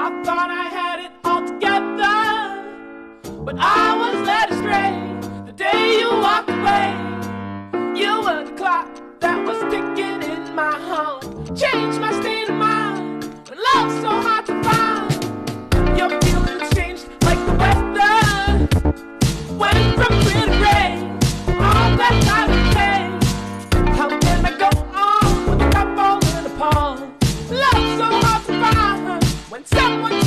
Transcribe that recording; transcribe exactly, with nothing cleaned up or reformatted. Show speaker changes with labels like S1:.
S1: I thought I had it all together, but I was led astray the day you walked away. You were the clock that was ticking in my heart, changed my state of mind when love's so hard to find. Your feelings changed like the weather, went from clear to gray, all that time became. How can I go on with the cup falling apart? Love's so hard to find when someone